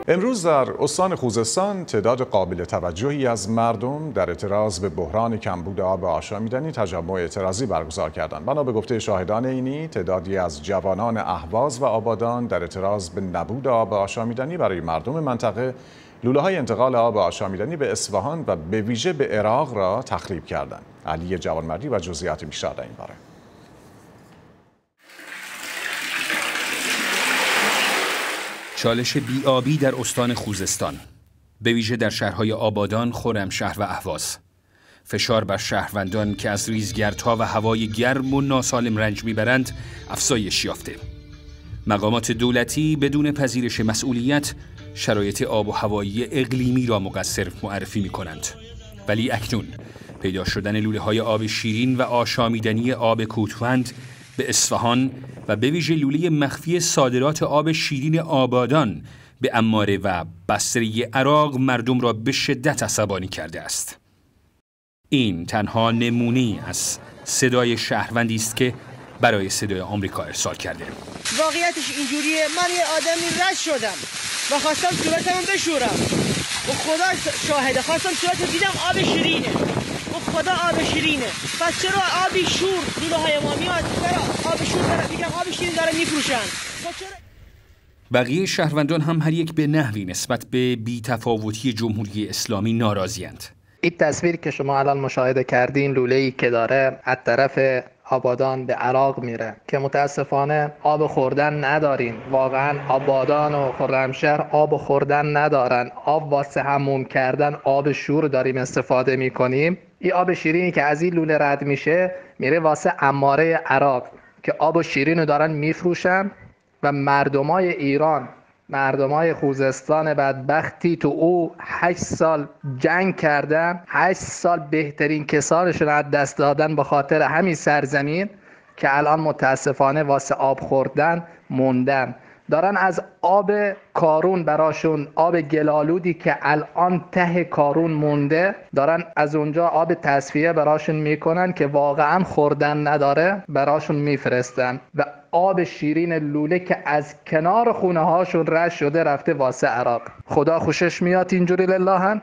امروز در استان خوزستان تعداد قابل توجهی از مردم در اعتراض به بحران کمبود آب آشامیدنی تجمع اعتراضی برگزار کردند. بنا به گفته شاهدان عینی، تعدادی از جوانان اهواز و آبادان در اعتراض به نبود آب آشامیدنی برای مردم منطقه لوله‌های انتقال آب آشامیدنی به اصفهان و به ویژه به عراق را تخریب کردند. علی جوانمردی و جزئیات بیشتر در این باره. چالش بی‌آبی در استان خوزستان، به ویژه در شهرهای آبادان، خرمشهر و اهواز. فشار بر شهروندان که از ریزگردها و هوای گرم و ناسالم رنج میبرند افزایش یافته. مقامات دولتی بدون پذیرش مسئولیت شرایط آب و هوایی اقلیمی را مقصر معرفی می‌کنند. ولی اکنون پیدا شدن لوله‌های آب شیرین و آشامیدنی آب کوتوند به اصفهان و به ویژه لوله مخفی صادرات آب شیرین آبادان به عماره و بصره عراق مردم را به شدت عصبانی کرده است. این تنها نمونه‌ای از صدای شهروندی است که برای صدای آمریکا ارسال کرده. واقعیتش اینجوریه، من یه آدمی رد شدم و خواستم صورتمو بشورم و خدا شاهده، خواستم صورت دیدم آب شیرینه و خدا آب شیرینه. پس چرا آبی شور لوله های ما میاد؟ چرا آب شور داره؟ میگم آب شیرین داره میفروشن. بقیه شهروندان هم هر یک به نحوی نسبت به بی‌تفاوتی جمهوری اسلامی ناراضی‌اند. این تصویری که شما الان مشاهده کردین، لوله‌ای که داره از طرف آبادان به عراق میره که متاسفانه آب خوردن نداریم. واقعا آبادان و خرمشهر آب خوردن ندارن. آب واسه حموم کردن آب شور داریم استفاده میکنیم. این آب شیرینی که از این لوله رد میشه میره واسه عماره عراق که آب شیرین رو دارن میفروشن و مردمای ایران، مردمای خوزستان بدبختی تو او 8 سال جنگ کردن، 8 سال بهترین کسانشون از دست دادن به خاطر همین سرزمین که الان متاسفانه واسه آب خوردن موندن. دارن از آب کارون براشون، آب گلالودی که الان ته کارون مونده، دارن از اونجا آب تصفیه براشون میکنن که واقعا خوردن نداره براشون میفرستن و آب شیرین لوله که از کنار خونه هاشون رد شده رفته واسه عراق. خدا خوشش میاد اینجوری للهن.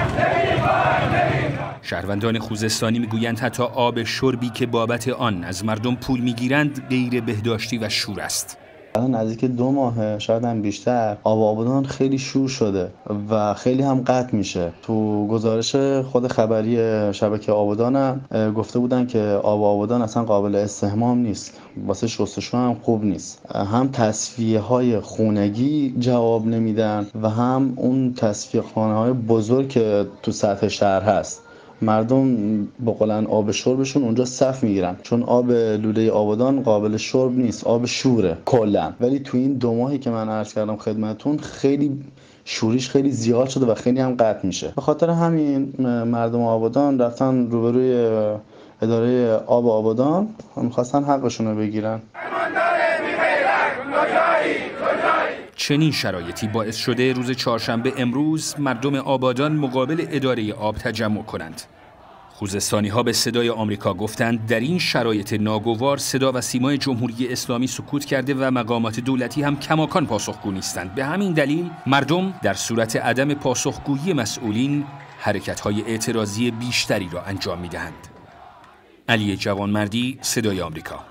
شهروندان خوزستانی میگویند حتی آب شربی که بابت آن از مردم پول میگیرند غیر بهداشتی و شور است. الان نزدیک 2 ماه شاید هم بیشتر آب آبادان خیلی شور شده و خیلی هم قطع میشه. تو گزارش خود خبری شبکه آبادان هم گفته بودن که آب آبادان اصلا قابل استحمام نیست، واسه شستشو هم خوب نیست. هم تصفیه های خونگی جواب نمیدن و هم اون تصفیه خانه های بزرگ که تو سطح شهر هست. مردم با قلن آب شربشون اونجا صف میگیرن چون آب لوله آبادان قابل شرب نیست، آب شوره کلا. ولی تو این 2 ماهی که من عرض کردم خدمتون خیلی شوریش خیلی زیاد شده و خیلی هم قطع میشه. به خاطر همین مردم آبادان رفتن روبروی اداره آب آبادان و می‌خواستن حقشون رو بگیرن. چنین شرایطی باعث شده روز چهارشنبه امروز مردم آبادان مقابل اداره آب تجمع کنند. خوزستانی ها به صدای آمریکا گفتند در این شرایط ناگوار صدا و سیمای جمهوری اسلامی سکوت کرده و مقامات دولتی هم کماکان پاسخگو نیستند. به همین دلیل مردم در صورت عدم پاسخگویی مسئولین حرکت‌های اعتراضی بیشتری را انجام می‌دهند. علی جوانمردی، صدای آمریکا.